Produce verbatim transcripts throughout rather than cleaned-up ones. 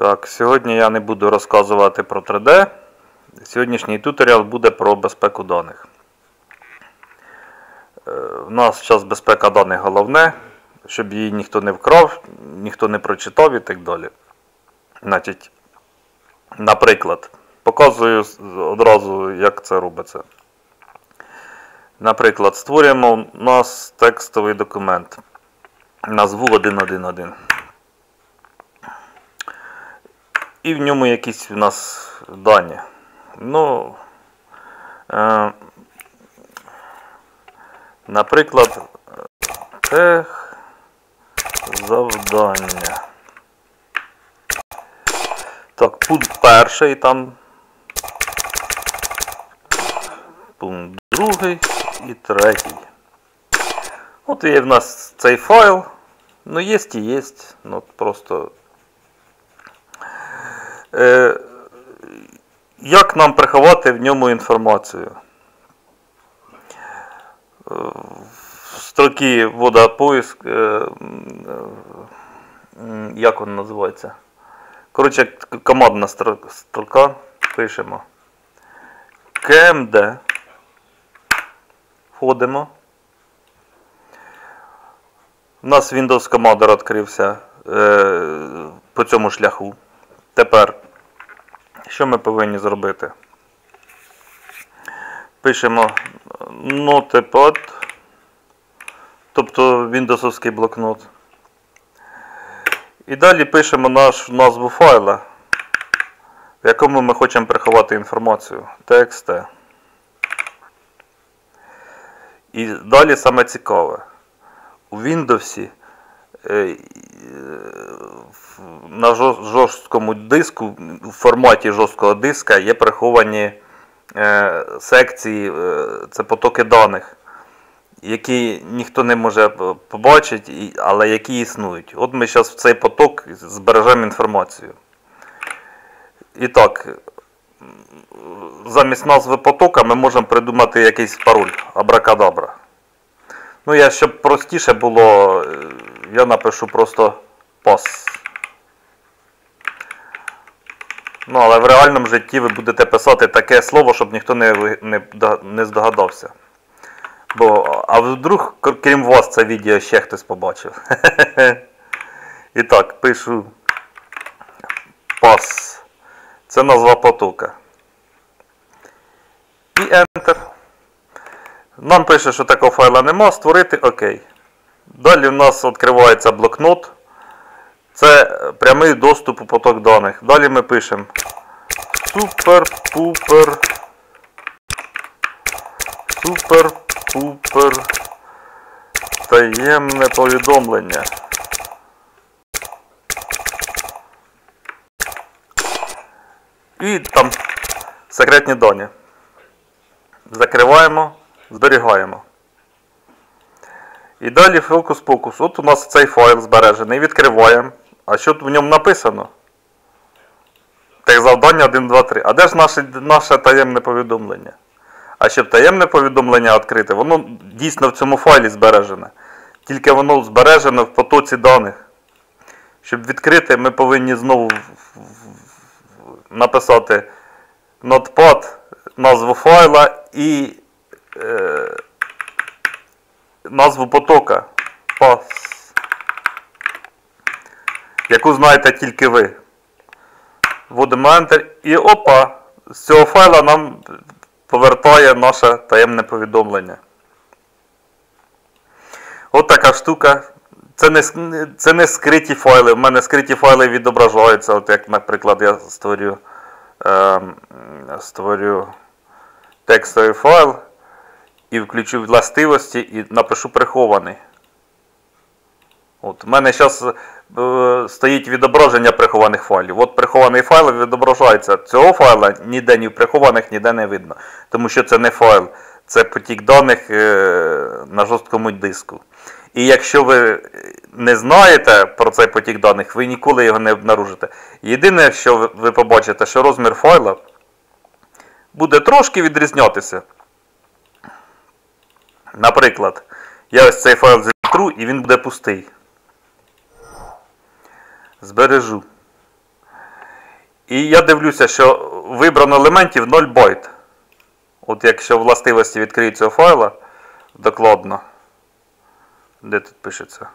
Так, сьогодні я не буду розказувати про три де. Сьогоднішній туторіал буде про безпеку даних. У нас зараз безпека даних головне, щоб її ніхто не вкрав, ніхто не прочитав і так далі. Значить, наприклад, показую одразу, як це робиться. Наприклад, створюємо у нас текстовий документ. Назву один один один. І в ньому якісь у нас дані. Ну, е, наприклад, тех завдання. Так, пункт перший там. Пункт другий і третій. От є в нас цей файл. Ну, є і є. Ну, просто... Е, як нам приховати в ньому інформацію? В строки ввода поиск, е, як він називається? Коротше, командна строка, пишемо кмд, входимо. У нас Windows Commander відкрився е, по цьому шляху. Тепер, що ми повинні зробити? Пишемо Notepad, тобто Windows-овський блокнот. І далі пишемо нашу назву файла, в якому ми хочемо приховати інформацію. txt. І далі саме цікаве. У Windows на жорсткому диску, в форматі жорсткого диска є приховані е, секції, е, це потоки даних, які ніхто не може побачити, але які існують. От ми зараз в цей поток збережемо інформацію. І так, замість назви потока ми можемо придумати якийсь пароль, абракадабра. Ну, я, щоб простіше було, я напишу просто пас. Ну, але в реальному житті ви будете писати таке слово, щоб ніхто не, не, не здогадався. Бо, а вдруг, крім вас, це відео ще хтось побачив. І так, пишу пас. Це назва потока. І Enter. Нам пише, що такого файла нема, створити ОК. Далі у нас відкривається блокнот. Це прямий доступ у поток даних. Далі ми пишемо супер-пупер супер-пупер таємне повідомлення. І там секретні дані. Закриваємо, зберігаємо. І далі фокус-покус. От у нас цей файл збережений. Відкриваємо. А що в ньому написано? Тех завдання один, два, три. А де ж наше, наше таємне повідомлення? А щоб таємне повідомлення відкрити, воно дійсно в цьому файлі збережене. Тільки воно збережено в потоці даних. Щоб відкрити, ми повинні знову написати Notepad, назву файла і е, назву потока. Пас. Яку знаєте тільки ви. Вводимо Enter і опа, з цього файла нам повертає наше таємне повідомлення. От така штука. Це не, це не скриті файли. У мене скриті файли відображаються. От як, наприклад, я створю, е, створю текстовий файл і включу властивості і напишу прихований. От, у мене зараз е, стоїть відображення прихованих файлів. От прихований файл відображається. Цього файла ніде ні в прихованих, ніде не видно. Тому що це не файл, це потік даних е, на жорсткому диску. І якщо ви не знаєте про цей потік даних, ви ніколи його не обнаружите. Єдине, що ви побачите, що розмір файла буде трошки відрізнятися. Наприклад, я ось цей файл зітру і він буде пустий. Збережу. І я дивлюся, що вибрано елементів нуль байт. От якщо властивості відкриють цього файла докладно. Де тут пишеться?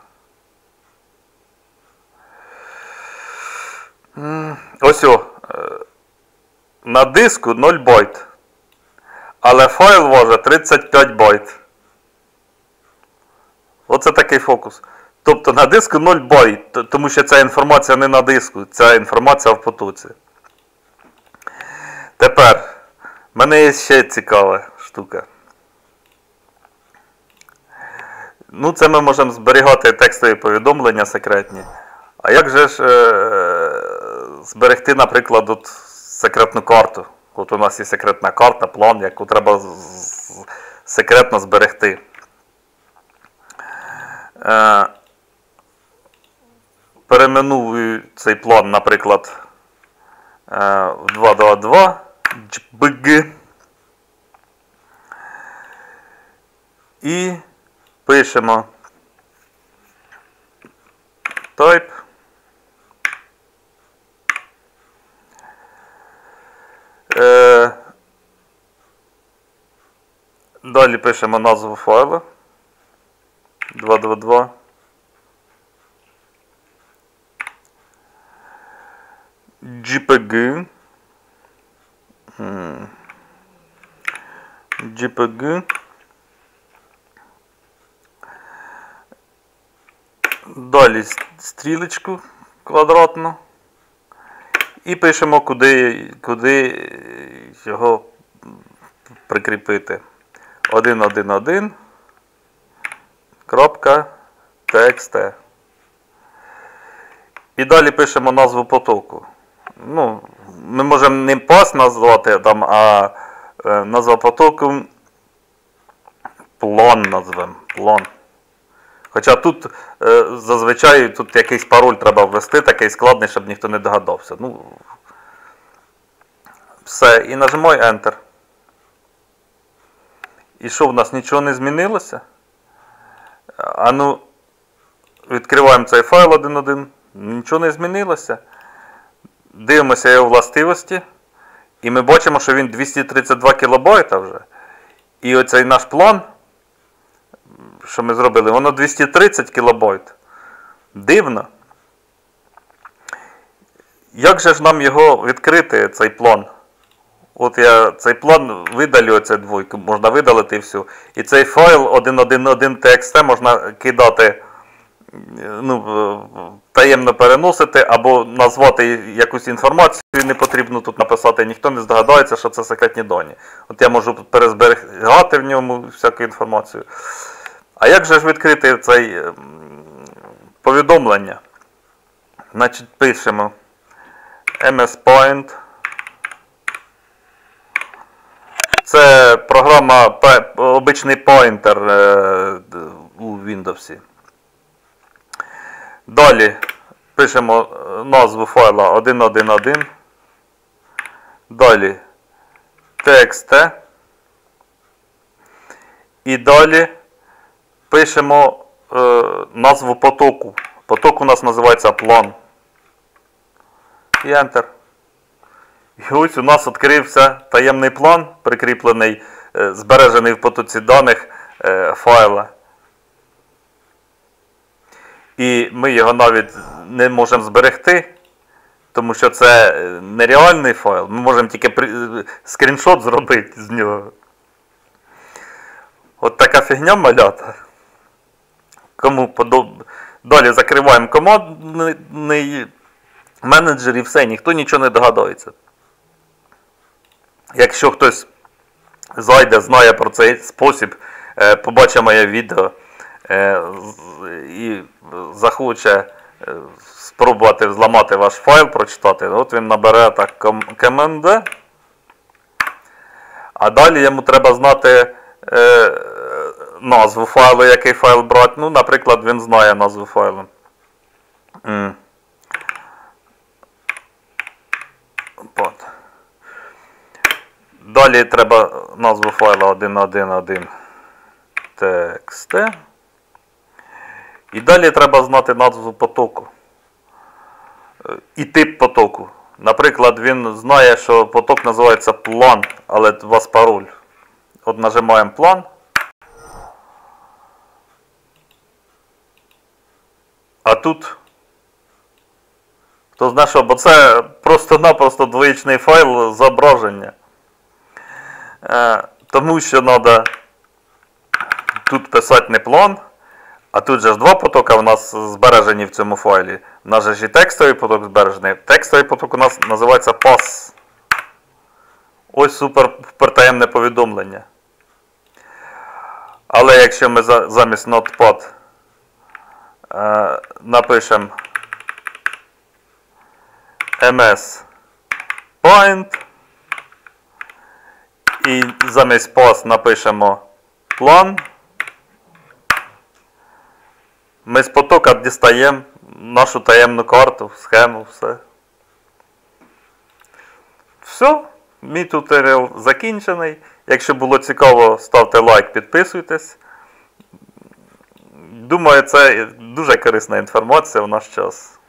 Ось о. На диску нуль байт. Але файл важить тридцять п'ять байт. Оце такий фокус. Тобто на диску нуль байт, тому що ця інформація не на диску, ця інформація в потоці. Тепер, в мене є ще цікава штука. Ну, це ми можемо зберігати текстові повідомлення секретні. А як же ж е- зберегти, наприклад, от секретну карту? От у нас є секретна карта, план, яку треба секретно зберегти. Е- перейменую цей план, наприклад, е- в два два два джі пі джі. І пишемо type. Е, далі пишемо назву файлу два два два. джі пі джі. джі пі джі. Далі стрілочку квадратну. І пишемо, куди, куди його прикріпити. один один один крапка txt. І далі пишемо назву потоку. Ну, ми можемо не пас назвати, там, а е, назва потоку план назвемо. План. Хоча тут е, зазвичай тут якийсь пароль треба ввести, такий складний, щоб ніхто не догадався. Ну, все, і нажимаю Enter. І що, в нас нічого не змінилося? А ну, відкриваємо цей файл один один. Нічого не змінилося. Дивимося його властивості. І ми бачимо, що він двісті тридцять два кілобайта вже. І оцей наш план, що ми зробили, воно двісті тридцять кілобайт. Дивно. Як же ж нам його відкрити, цей план? От я цей план видалю, оцю двойку, можна видалити і все. І цей файл один один один txt можна кидати, ну, таємно переносити, або назвати якусь інформацію, не потрібно тут написати, ніхто не здогадається, що це секретні дані. От я можу перезберігати в ньому всяку інформацію. А як же ж відкрити цей повідомлення? Значить, пишемо mspaint. Це програма, обичний поінтер у Windows. Далі пишемо назву файла один один один. Далі txt. І далі пишемо е, назву потоку. Поток у нас називається план. І Enter. І ось у нас відкрився таємний план, прикріплений, е, збережений в потоці даних е, файла. І ми його навіть не можемо зберегти, тому що це нереальний файл. Ми можемо тільки при... скріншот зробити з нього. От така фігня, малята. Кому подобається. Далі закриваємо командний менеджер і все, ніхто нічого не догадається. Якщо хтось зайде, знає про цей спосіб, побачить моє відео і захоче спробувати зламати ваш файл, прочитати, от він набере так команда. А далі йому треба знати е, назву файлу, який файл брати. Ну, наприклад, він знає назву файлу. Mm. От. Далі треба назву файла один один один txt. І далі треба знати назву потоку. І тип потоку. Наприклад, він знає, що поток називається план, але у вас пароль. От нажимаємо план. А тут, хто знає що, бо це просто-напросто двоїчний файл зображення. Е, тому що треба тут писати не план, а тут же ж два потоки у нас збережені в цьому файлі. У нас же ж і текстовий поток збережений. Текстовий поток у нас називається пас. Ось супертаємне повідомлення. Але якщо ми замість Notepad е, напишемо ем ес Paint і замість pass напишемо план, ми з потока дістаємо нашу таємну карту, схему, все. Все, мій туторіал закінчений. Якщо було цікаво, ставте лайк, підписуйтесь. Думаю, це дуже корисна інформація в наш час.